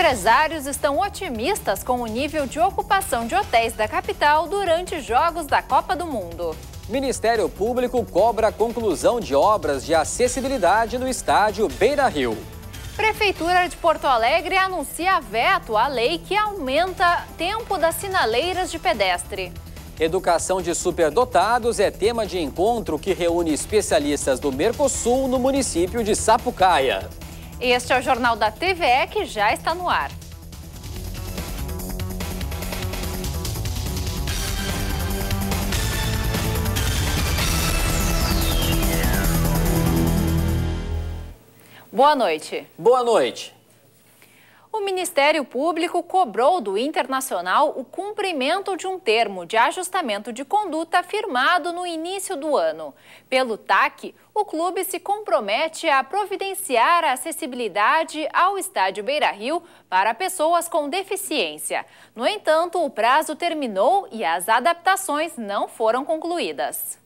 Empresários estão otimistas com o nível de ocupação de hotéis da capital durante Jogos da Copa do Mundo. Ministério Público cobra a conclusão de obras de acessibilidade no estádio Beira-Rio. Prefeitura de Porto Alegre anuncia veto à lei que aumenta tempo das sinaleiras de pedestre. Educação de superdotados é tema de encontro que reúne especialistas do Mercosul no município de Sapucaia. Este é o Jornal da TVE que já está no ar. Boa noite. Boa noite. O Ministério Público cobrou do Internacional o cumprimento de um termo de ajustamento de conduta firmado no início do ano. Pelo TAC, o clube se compromete a providenciar a acessibilidade ao estádio Beira-Rio para pessoas com deficiência. No entanto, o prazo terminou e as adaptações não foram concluídas.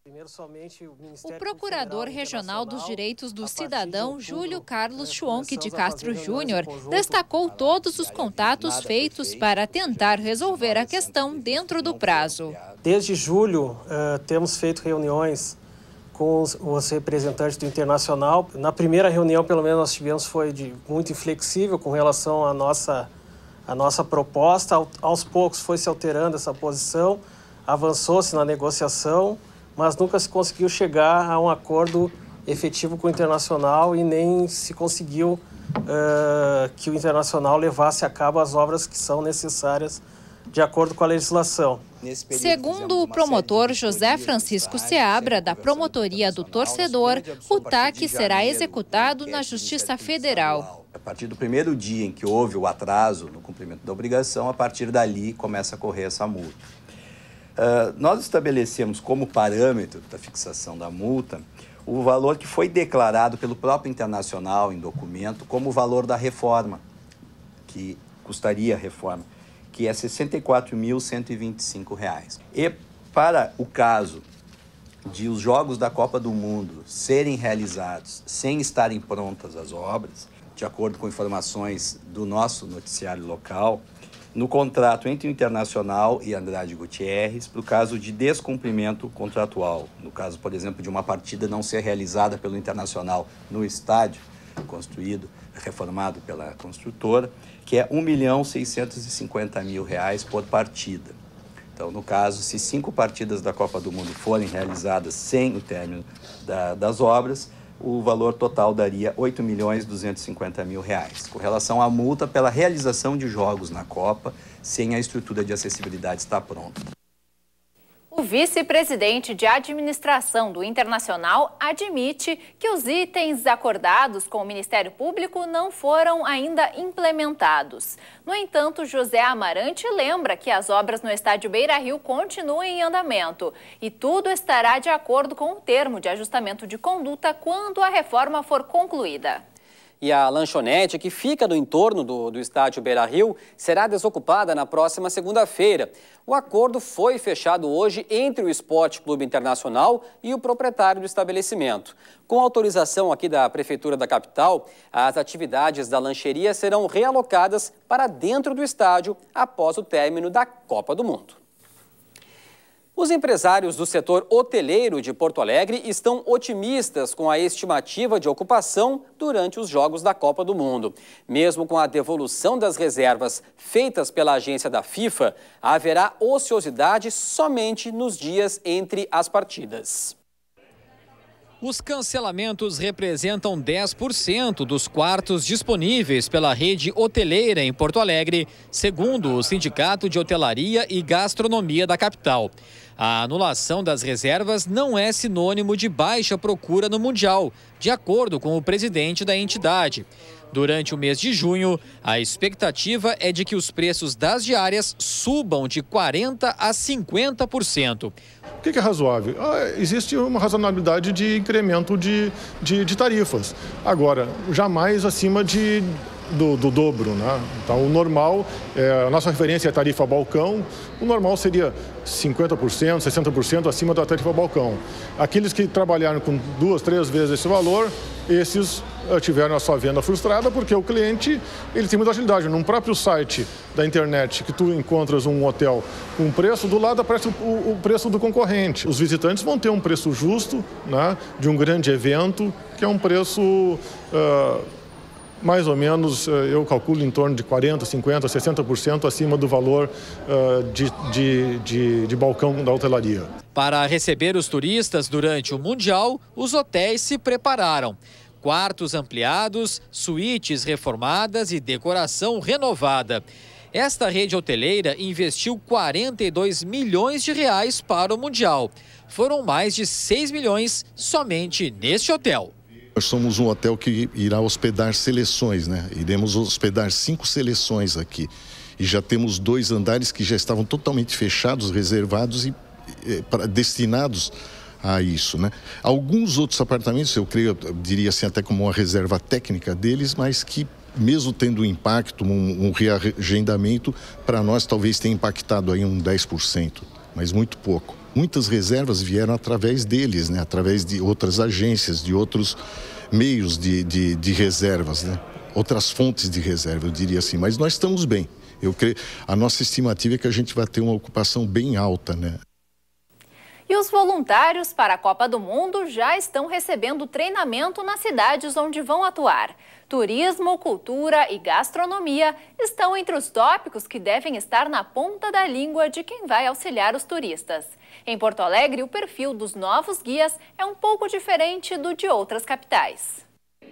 O Procurador Regional dos Direitos do Cidadão, Júlio Carlos Schwanck de Castro Júnior, destacou todos os contatos feitos para tentar resolver a questão dentro do prazo. Desde julho, temos feito reuniões com os representantes do Internacional. Na primeira reunião, pelo menos, nós tivemos, foi muito inflexível com relação à nossa proposta. Aos poucos foi se alterando essa posição, avançou-se na negociação, mas nunca se conseguiu chegar a um acordo efetivo com o Internacional e nem se conseguiu que o Internacional levasse a cabo as obras que são necessárias de acordo com a legislação. Segundo o promotor José Francisco Seabra, da Promotoria do Torcedor, o TAC será executado na Justiça Federal. A partir do primeiro dia em que houve o atraso no cumprimento da obrigação, a partir dali começa a correr essa multa. Nós estabelecemos como parâmetro da fixação da multa o valor que foi declarado pelo próprio Internacional em documento como o valor da reforma, que custaria a reforma, que é R$ 64.125. E para o caso de os Jogos da Copa do Mundo serem realizados sem estarem prontas as obras, de acordo com informações do nosso noticiário local, no contrato entre o Internacional e Andrade Gutierrez, para o caso de descumprimento contratual, no caso, por exemplo, de uma partida não ser realizada pelo Internacional no estádio construído, reformado pela construtora, que é R$ 1.650.000 por partida. Então, no caso, se 5 partidas da Copa do Mundo forem realizadas sem o término das obras, o valor total daria R$ 8.250.000. Com relação à multa pela realização de jogos na Copa, sem a estrutura de acessibilidade estar pronta. O vice-presidente de administração do Internacional admite que os itens acordados com o Ministério Público não foram ainda implementados. No entanto, José Amarante lembra que as obras no estádio Beira-Rio continuam em andamento e tudo estará de acordo com o termo de ajustamento de conduta quando a reforma for concluída. E a lanchonete, que fica no entorno do estádio Beira-Rio, será desocupada na próxima segunda-feira. O acordo foi fechado hoje entre o Esporte Clube Internacional e o proprietário do estabelecimento. Com autorização aqui da Prefeitura da capital, as atividades da lancheria serão realocadas para dentro do estádio após o término da Copa do Mundo. Os empresários do setor hoteleiro de Porto Alegre estão otimistas com a estimativa de ocupação durante os Jogos da Copa do Mundo. Mesmo com a devolução das reservas feitas pela agência da FIFA, haverá ociosidade somente nos dias entre as partidas. Os cancelamentos representam 10% dos quartos disponíveis pela rede hoteleira em Porto Alegre, segundo o Sindicato de Hotelaria e Gastronomia da capital. A anulação das reservas não é sinônimo de baixa procura no Mundial, de acordo com o presidente da entidade. Durante o mês de junho, a expectativa é de que os preços das diárias subam de 40% a 50%. O que é razoável? Existe uma razonabilidade de incremento de tarifas. Agora, jamais acima de do dobro, né? Então, o normal, a nossa referência é a tarifa balcão, o normal seria 50%, 60% acima da tarifa balcão. Aqueles que trabalharam com 2, 3 vezes esse valor, esses tiveram a sua venda frustrada, porque o cliente ele tem muita agilidade. Num próprio site da internet, que tu encontras um hotel com um preço, do lado aparece o preço do concorrente. Os visitantes vão ter um preço justo, né, de um grande evento, que é um preço mais ou menos, eu calculo em torno de 40%, 50%, 60% acima do valor de balcão da hotelaria. Para receber os turistas durante o Mundial, os hotéis se prepararam. Quartos ampliados, suítes reformadas e decoração renovada. Esta rede hoteleira investiu 42 milhões de reais para o Mundial. Foram mais de 6 milhões somente neste hotel. Nós somos um hotel que irá hospedar seleções, né? Iremos hospedar 5 seleções aqui. E já temos 2 andares que já estavam totalmente fechados, reservados e destinados a isso, né? Alguns outros apartamentos, eu creio, eu diria assim, até como uma reserva técnica deles, mas que mesmo tendo um impacto, um reagendamento, para nós talvez tenha impactado aí um 10%, mas muito pouco. Muitas reservas vieram através deles, né? Através de outras agências, de outros meios de reservas, né? Outras fontes de reserva, eu diria assim. Mas nós estamos bem. Eu creio, a nossa estimativa é que a gente vai ter uma ocupação bem alta, né? E os voluntários para a Copa do Mundo já estão recebendo treinamento nas cidades onde vão atuar. Turismo, cultura e gastronomia estão entre os tópicos que devem estar na ponta da língua de quem vai auxiliar os turistas. Em Porto Alegre, o perfil dos novos guias é um pouco diferente do de outras capitais.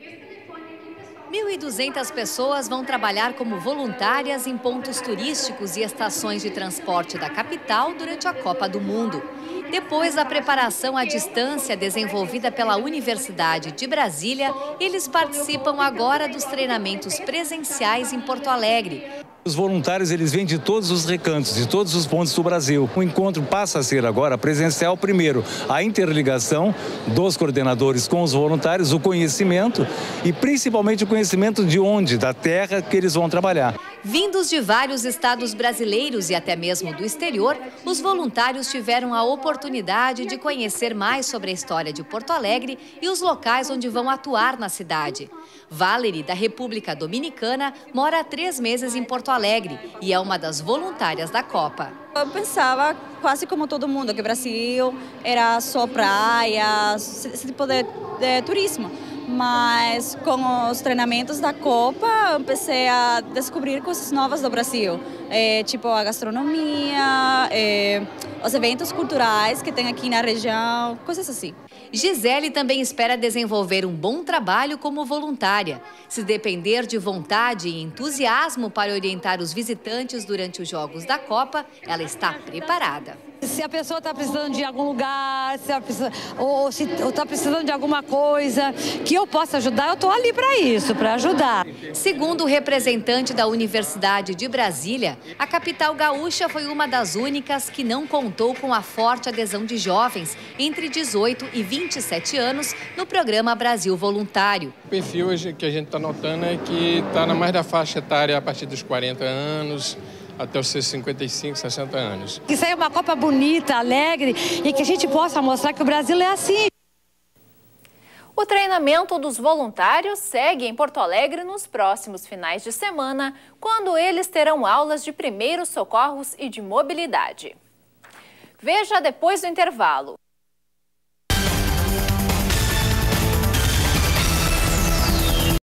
1.200 pessoas vão trabalhar como voluntárias em pontos turísticos e estações de transporte da capital durante a Copa do Mundo. Depois da preparação à distância desenvolvida pela Universidade de Brasília, eles participam agora dos treinamentos presenciais em Porto Alegre. Os voluntários eles vêm de todos os recantos, de todos os pontos do Brasil. O encontro passa a ser agora presencial primeiro. A interligação dos coordenadores com os voluntários, o conhecimento e principalmente o conhecimento de onde, da terra que eles vão trabalhar. Vindos de vários estados brasileiros e até mesmo do exterior, os voluntários tiveram a oportunidade de conhecer mais sobre a história de Porto Alegre e os locais onde vão atuar na cidade. Valerie, da República Dominicana, mora há 3 meses em Porto Alegre e é uma das voluntárias da Copa. Eu pensava, quase como todo mundo, que o Brasil era só praia, esse tipo de turismo. Mas com os treinamentos da Copa, eu comecei a descobrir coisas novas do Brasil. Tipo a gastronomia, os eventos culturais que tem aqui na região, coisas assim. Gisele também espera desenvolver um bom trabalho como voluntária. Se depender de vontade e entusiasmo para orientar os visitantes durante os Jogos da Copa, ela está preparada. Se a pessoa está precisando de algum lugar, ou está precisando de alguma coisa que eu possa ajudar, eu estou ali para isso, para ajudar. Segundo o representante da Universidade de Brasília, a capital gaúcha foi uma das únicas que não contou com a forte adesão de jovens entre 18 e 27 anos no programa Brasil Voluntário. O perfil que a gente está notando é que está na mais da faixa etária a partir dos 40 anos, até os seus 55, 60 anos. Que seja uma Copa bonita, alegre e que a gente possa mostrar que o Brasil é assim. O treinamento dos voluntários segue em Porto Alegre nos próximos finais de semana, quando eles terão aulas de primeiros socorros e de mobilidade. Veja depois do intervalo.